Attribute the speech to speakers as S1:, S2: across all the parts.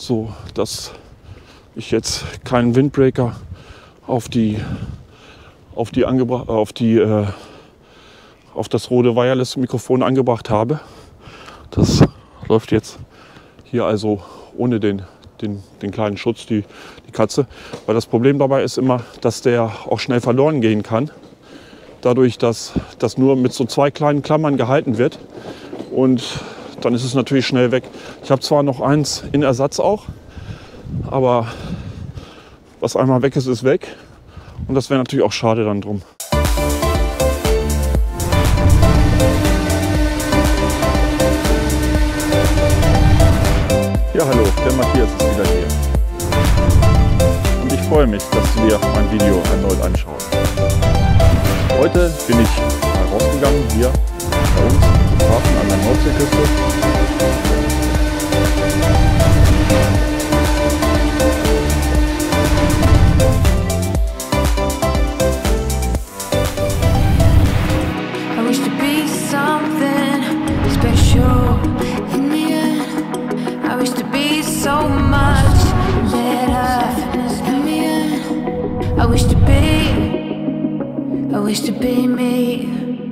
S1: so dass ich jetzt keinen Windbreaker auf das Rode Wireless Mikrofon angebracht habe. Das läuft jetzt hier also ohne den kleinen Schutz, die Katze. Weil das Problem dabei ist immer, dass der auch schnell verloren gehen kann. Dadurch, dass das nur mit so 2 kleinen Klammern gehalten wird. Und dann ist es natürlich schnell weg. Ich habe zwar noch eins in Ersatz auch, aber was einmal weg ist, ist weg. Und das wäre natürlich auch schade dann drum. Ja, hallo, der Matthias ist wieder hier. Und ich freue mich, dass du dir mein Video erneut anschaust. Heute bin ich rausgegangen hier bei uns im Hafen an der Nordseeküste.
S2: I wish to be me.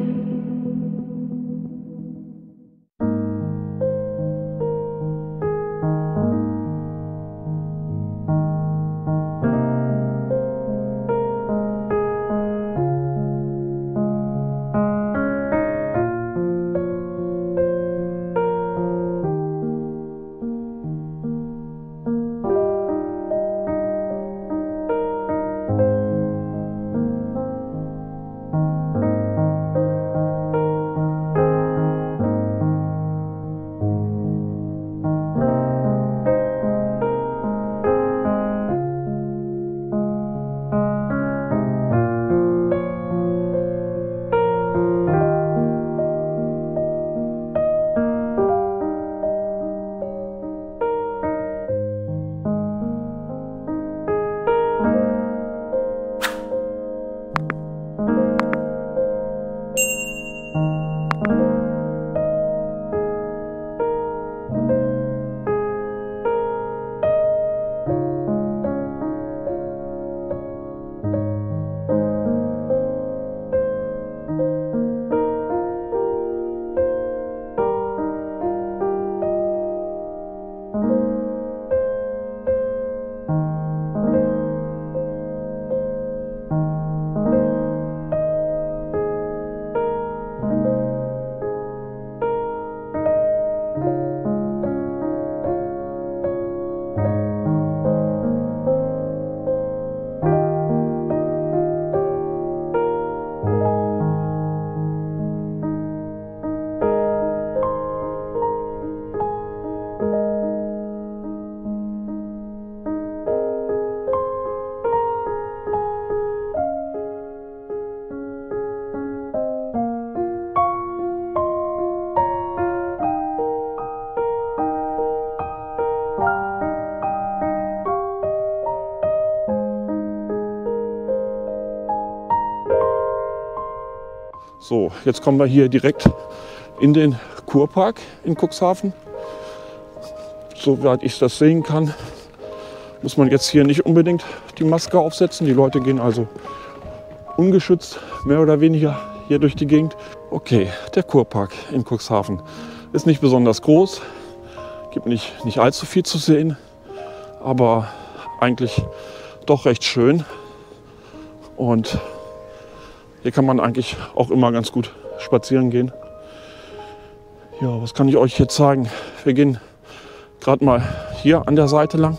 S1: So, jetzt kommen wir hier direkt in den Kurpark in Cuxhaven. Soweit ich das sehen kann, muss man jetzt hier nicht unbedingt die Maske aufsetzen. Die Leute gehen also ungeschützt mehr oder weniger hier durch die Gegend. Okay, der Kurpark in Cuxhaven ist nicht besonders groß, gibt nicht allzu viel zu sehen, aber eigentlich doch recht schön. Und hier kann man eigentlich auch immer ganz gut spazieren gehen. Ja, was kann ich euch jetzt sagen? Wir gehen gerade mal hier an der Seite lang.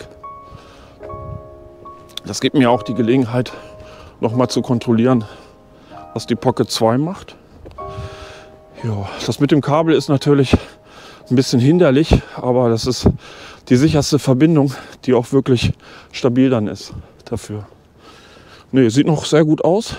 S1: Das gibt mir auch die Gelegenheit, noch mal zu kontrollieren, was die Pocket 2 macht. Ja, das mit dem Kabel ist natürlich ein bisschen hinderlich, aber das ist die sicherste Verbindung, die auch wirklich stabil dann ist dafür. Ne, sieht noch sehr gut aus.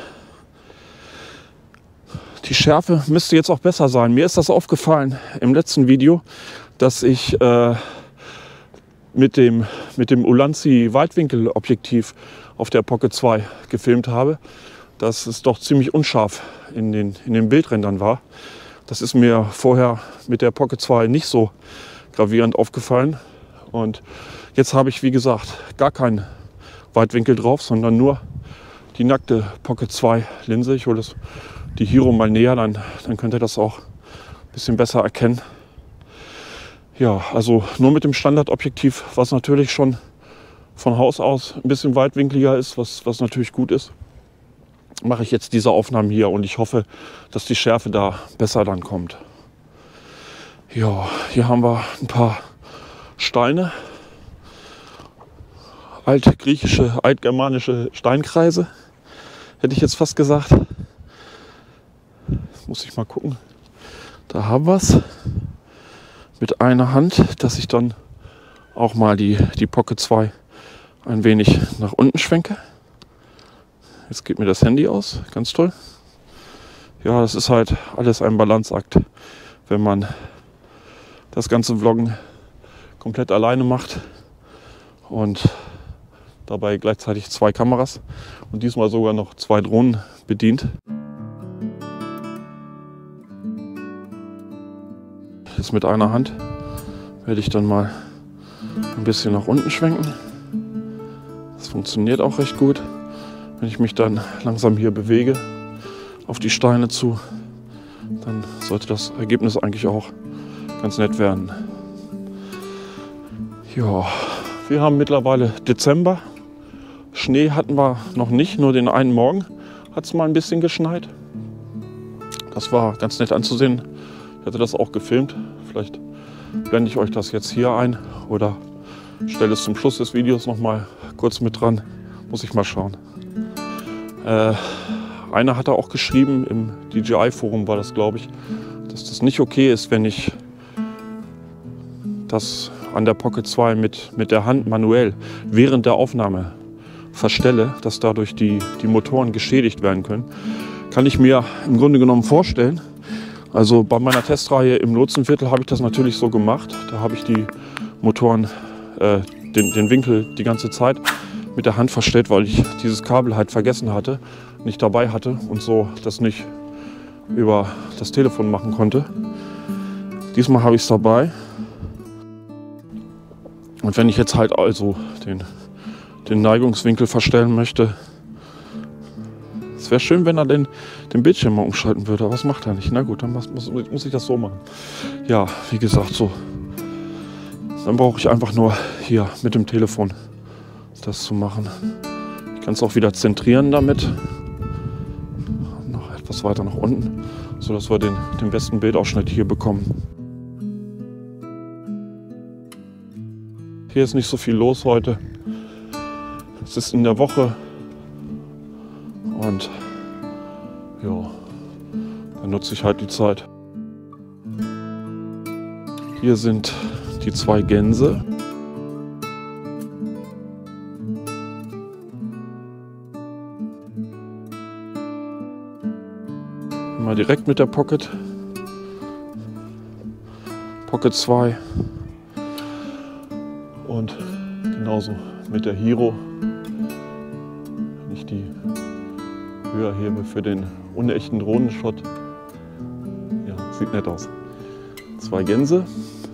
S1: Die Schärfe müsste jetzt auch besser sein. Mir ist das aufgefallen im letzten Video, dass ich mit dem Ulanzi Weitwinkelobjektiv auf der Pocket 2 gefilmt habe, dass es doch ziemlich unscharf in den Bildrändern war. Das ist mir vorher mit der Pocket 2 nicht so gravierend aufgefallen. Und jetzt habe ich, wie gesagt, gar keinen Weitwinkel drauf, sondern nur die nackte Pocket 2 Linse. Ich hole die Hero mal näher, dann könnt ihr das auch ein bisschen besser erkennen. Ja, also nur mit dem Standardobjektiv, was natürlich schon von Haus aus ein bisschen weitwinkliger ist, was natürlich gut ist, mache ich jetzt diese Aufnahmen hier und ich hoffe, dass die Schärfe da besser dann kommt. Ja, hier haben wir ein paar Steine, altgriechische, altgermanische Steinkreise, hätte ich jetzt fast gesagt. Muss ich mal gucken. Da haben wir es mit einer Hand, dass ich dann auch mal die Pocket 2 ein wenig nach unten schwenke. Jetzt geht mir das Handy aus, ganz toll. Ja, das ist halt alles ein Balanceakt, wenn man das ganze Vloggen komplett alleine macht und dabei gleichzeitig 2 Kameras und diesmal sogar noch 2 Drohnen bedient. Jetzt mit einer Hand werde ich dann mal ein bisschen nach unten schwenken. Das funktioniert auch recht gut. Wenn ich mich dann langsam hier bewege auf die Steine zu, dann sollte das Ergebnis eigentlich auch ganz nett werden. Ja, wir haben mittlerweile Dezember. Schnee hatten wir noch nicht, nur den einen Morgen hat es mal ein bisschen geschneit. Das war ganz nett anzusehen. Ich hatte das auch gefilmt. Vielleicht blende ich euch das jetzt hier ein oder stelle es zum Schluss des Videos noch mal kurz mit dran. Muss ich mal schauen. Einer hat da auch geschrieben, im DJI-Forum war das, glaube ich, dass das nicht okay ist, wenn ich das an der Pocket 2 mit der Hand manuell während der Aufnahme verstelle, dass dadurch die Motoren geschädigt werden können. Kann ich mir im Grunde genommen vorstellen. Also bei meiner Testreihe im Lotsenviertel habe ich das natürlich so gemacht. Da habe ich die Motoren, den Winkel die ganze Zeit mit der Hand verstellt, weil ich dieses Kabel halt vergessen hatte, nicht dabei hatte und so das nicht über das Telefon machen konnte. Diesmal habe ich es dabei. Und wenn ich jetzt halt also den Neigungswinkel verstellen möchte, es wäre schön, wenn er den Bildschirm mal umschalten würde, aber was macht er nicht? Na gut, dann muss ich das so machen. Ja, wie gesagt, so. Dann brauche ich einfach nur hier mit dem Telefon das zu machen. Ich kann es auch wieder zentrieren damit. Noch etwas weiter nach unten, sodass wir den besten Bildausschnitt hier bekommen. Hier ist nicht so viel los heute. Es ist in der Woche und ja, dann nutze ich halt die Zeit. Hier sind die 2 Gänse. Mal direkt mit der Pocket 2 und genauso mit der Hero. Wenn ich die höher hebe für den unechten Drohnenshot. Ja, sieht nett aus. 2 Gänse.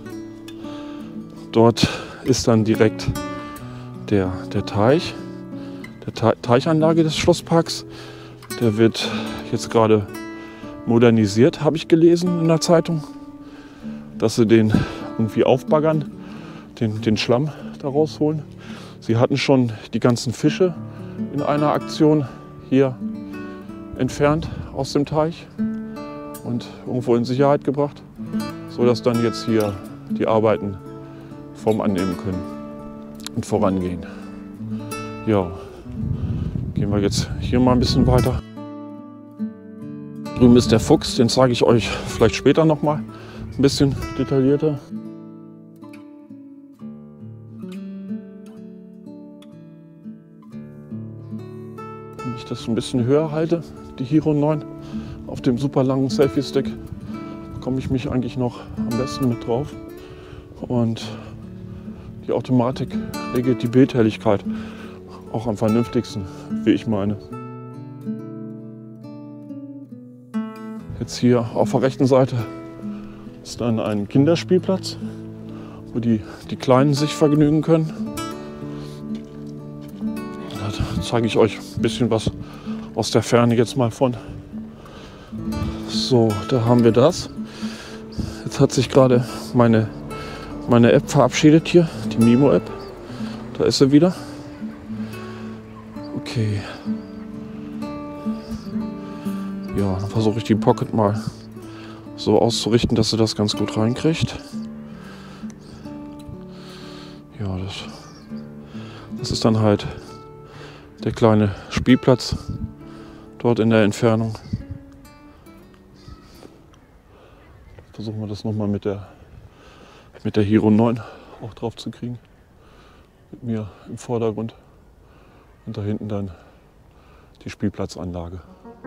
S1: Dort ist dann direkt der Teich, Teichanlage des Schlossparks. Der wird jetzt gerade modernisiert, habe ich gelesen in der Zeitung, dass sie den irgendwie aufbaggern, den Schlamm da rausholen. Sie hatten schon die ganzen Fische in einer Aktion hier entfernt aus dem Teich und irgendwo in Sicherheit gebracht, sodass dann jetzt hier die Arbeiten Form annehmen können und vorangehen. Ja, gehen wir jetzt hier mal ein bisschen weiter. Drüben ist der Fuchs, den zeige ich euch vielleicht später noch mal ein bisschen detaillierter. Wenn ich das ein bisschen höher halte, die Hero 9 auf dem super langen Selfie-Stick, bekomme ich mich eigentlich noch am besten mit drauf. Und die Automatik regelt die Bildhelligkeit auch am vernünftigsten, wie ich meine. Jetzt hier auf der rechten Seite ist dann ein Kinderspielplatz wo die Kleinen sich vergnügen können. Da zeige ich euch ein bisschen was aus der Ferne jetzt mal von. So, da haben wir das. Jetzt hat sich gerade meine App verabschiedet hier, die Mimo-App. Da ist sie wieder. Okay. Ja, dann versuche ich die Pocket mal so auszurichten, dass sie das ganz gut reinkriegt. Ja, das ist dann halt der kleine Spielplatz dort in der Entfernung. Versuchen wir das nochmal mit der Hero 9 auch drauf zu kriegen. Mit mir im Vordergrund und da hinten dann die Spielplatzanlage.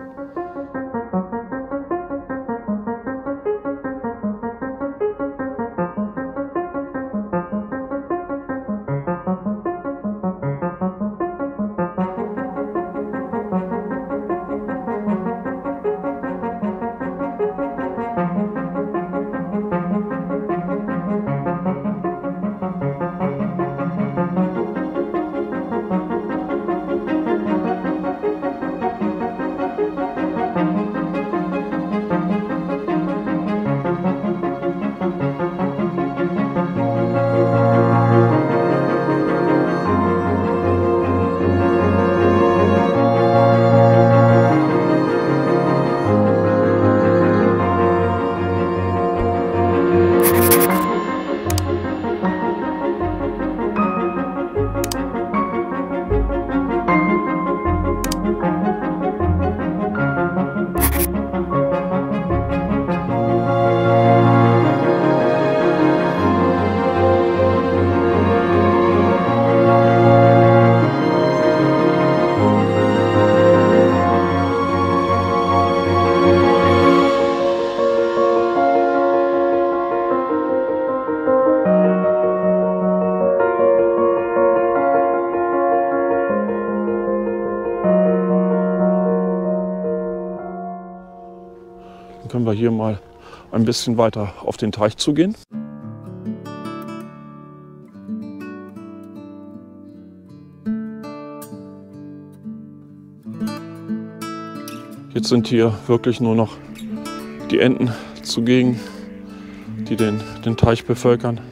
S1: Können wir hier mal ein bisschen weiter auf den Teich zugehen. Jetzt sind hier wirklich nur noch die Enten zugegen, die den Teich bevölkern.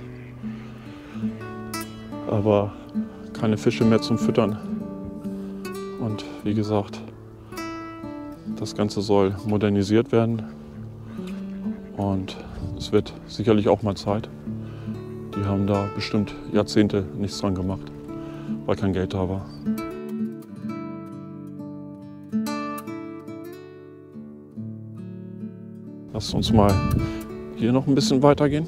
S1: Aber keine Fische mehr zum Füttern. Und wie gesagt, das Ganze soll modernisiert werden. Und es wird sicherlich auch mal Zeit. Die haben da bestimmt Jahrzehnte nichts dran gemacht, weil kein Geld da war. Lasst uns mal hier noch ein bisschen weitergehen.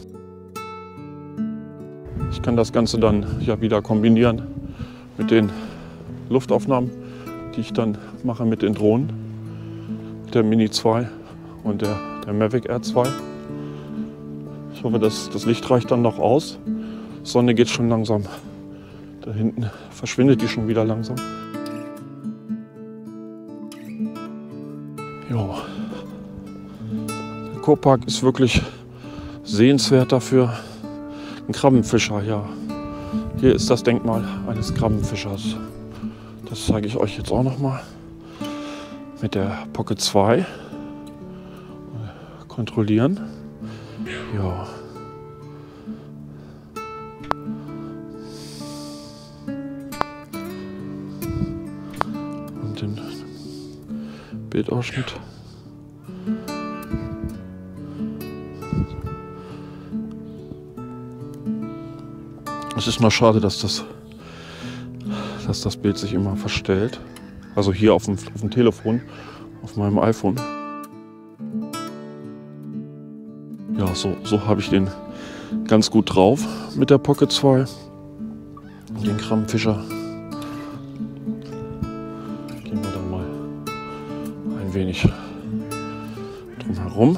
S1: Ich kann das Ganze dann ja wieder kombinieren mit den Luftaufnahmen, die ich dann mache mit den Drohnen, der Mini 2 und der Mavic Air 2. Ich hoffe, das Licht reicht dann noch aus. Die Sonne geht schon langsam. Da hinten verschwindet die schon wieder langsam. Jo. Der Kurpark ist wirklich sehenswert dafür. Ein Krabbenfischer, ja. Hier ist das Denkmal eines Krabbenfischers. Das zeige ich euch jetzt auch noch mal. Mit der Pocket 2. Kontrollieren. Ja. Und den Bildausschnitt. Es ist nur schade, dass das Bild sich immer verstellt. Also hier auf dem Telefon, auf meinem iPhone. Ja, so habe ich den ganz gut drauf mit der Pocket 2. Den Krabbenfischer. Gehen wir da mal ein wenig drum herum.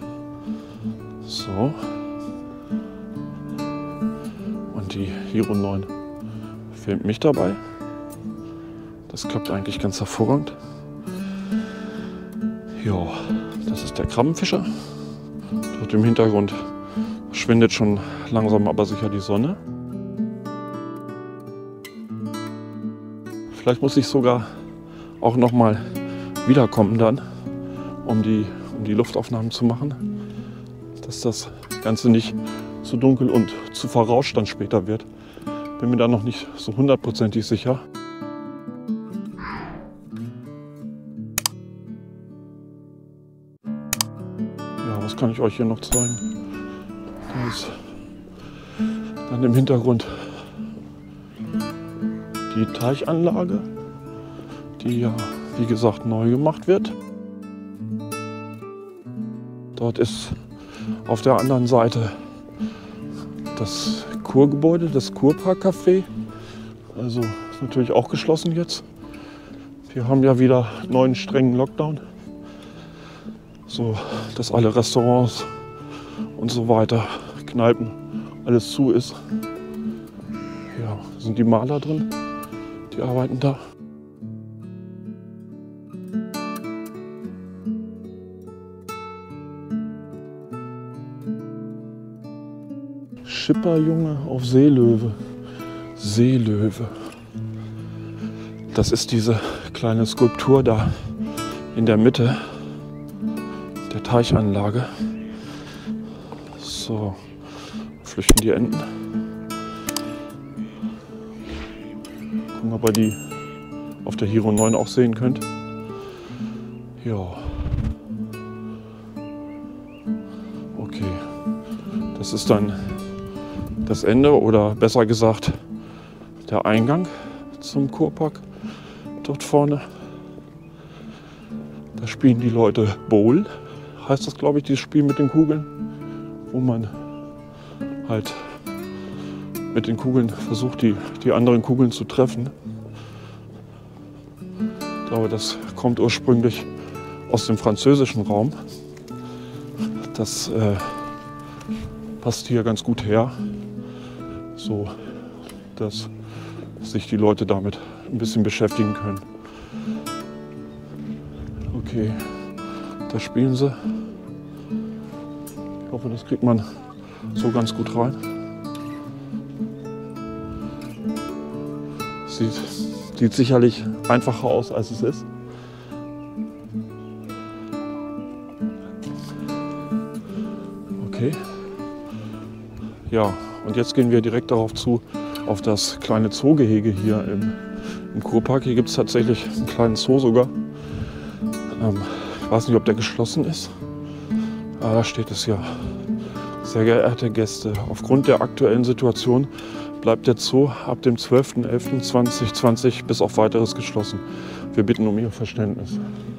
S1: So. Und die Hero 9 filmt mich dabei. Das klappt eigentlich ganz hervorragend. Ja, das ist der Krabbenfischer. Dort im Hintergrund verschwindet schon langsam aber sicher die Sonne. Vielleicht muss ich sogar auch noch mal wiederkommen dann, um die Luftaufnahmen zu machen, dass das Ganze nicht zu dunkel und zu verrauscht dann später wird. Bin mir da noch nicht so hundertprozentig sicher. Ja, was kann ich euch hier noch zeigen? Da ist dann im Hintergrund die Teichanlage, die ja, wie gesagt, neu gemacht wird. Dort ist auf der anderen Seite das Kurgebäude, das Kurpark-Café. Also ist natürlich auch geschlossen jetzt. Wir haben ja wieder einen neuen strengen Lockdown. So, dass alle Restaurants und so weiter, Kneipen, alles zu ist. Ja, sind die Maler drin, die arbeiten da. Schipperjunge auf Seelöwe. Seelöwe. Das ist diese kleine Skulptur da in der Mitte der Teichanlage. So, flüchten die Enten. Gucken, ob ihr die auf der Hero 9 auch sehen könnt. Ja. Okay. Das ist dann das Ende oder besser gesagt der Eingang zum Kurpark dort vorne. Da spielen die Leute Bowl, heißt das, glaube ich, dieses Spiel mit den Kugeln, wo man halt mit den Kugeln versucht, die anderen Kugeln zu treffen. Ich glaube, das kommt ursprünglich aus dem französischen Raum. Das passt hier ganz gut her, so dass sich die Leute damit ein bisschen beschäftigen können. Okay, da spielen sie. Ich hoffe, das kriegt man so ganz gut rein. Sieht sicherlich einfacher aus, als es ist. Okay. Ja, und jetzt gehen wir direkt darauf zu, auf das kleine Zoogehege hier im Kurpark. Hier gibt es tatsächlich einen kleinen Zoo sogar. Ich weiß nicht, ob der geschlossen ist. Aber da steht es ja. Sehr geehrte Gäste, aufgrund der aktuellen Situation bleibt der Zoo ab dem 12.11.2020 bis auf Weiteres geschlossen. Wir bitten um Ihr Verständnis.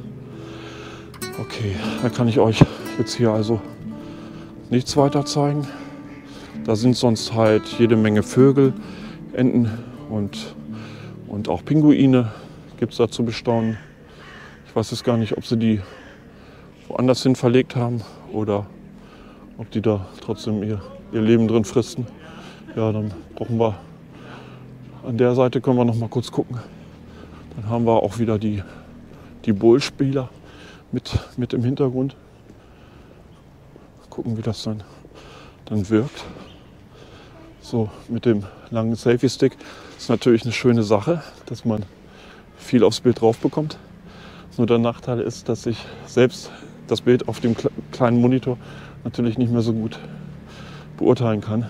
S1: Okay, dann kann ich euch jetzt hier also nichts weiter zeigen. Da sind sonst halt jede Menge Vögel, Enten und auch Pinguine gibt es da zu bestaunen. Ich weiß jetzt gar nicht, ob sie die woanders hin verlegt haben oder ob die da trotzdem ihr Leben drin fristen. Ja, dann brauchen wir, an der Seite können wir noch mal kurz gucken. Dann haben wir auch wieder die Bowl-Spieler mit im Hintergrund. Gucken, wie das dann wirkt. So, mit dem langen Selfie-Stick ist natürlich eine schöne Sache, dass man viel aufs Bild drauf bekommt. Nur der Nachteil ist, dass ich selbst das Bild auf dem kleinen Monitor natürlich nicht mehr so gut beurteilen kann.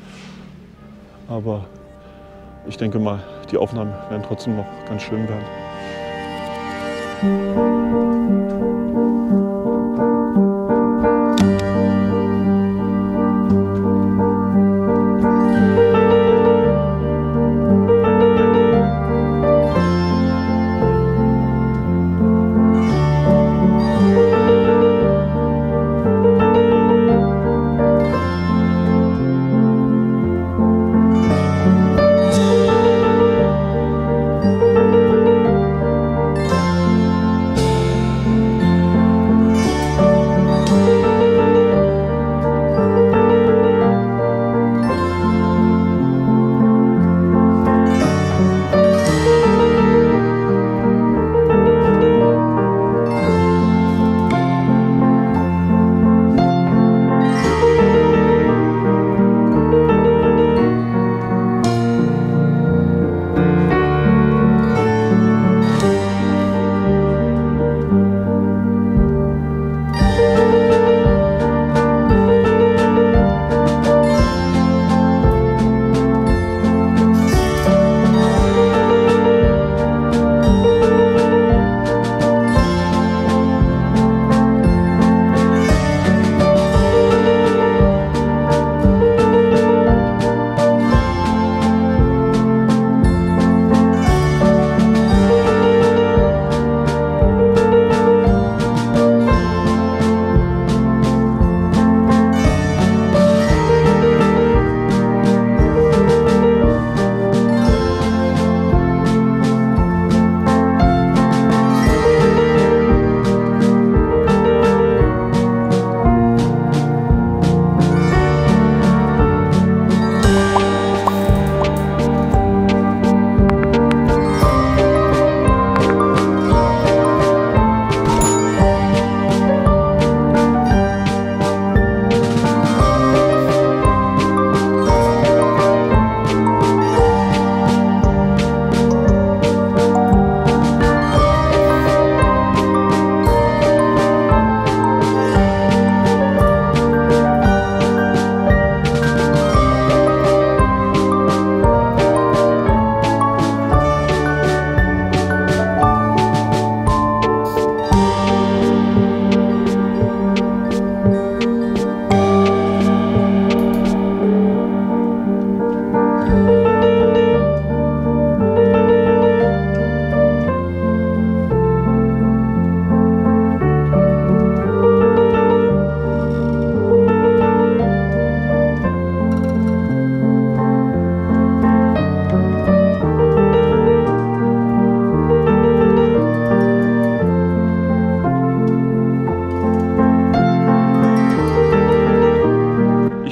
S1: Aber ich denke mal, die Aufnahmen werden trotzdem noch ganz schön werden.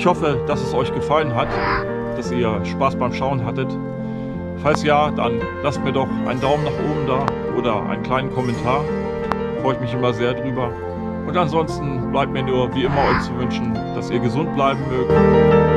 S1: hoffe, dass es euch gefallen hat, dass ihr Spaß beim Schauen hattet. Falls ja, dann lasst mir doch einen Daumen nach oben da oder einen kleinen Kommentar. Freue ich mich immer sehr drüber. Und ansonsten bleibt mir nur wie immer euch zu wünschen, dass ihr gesund bleiben mögt.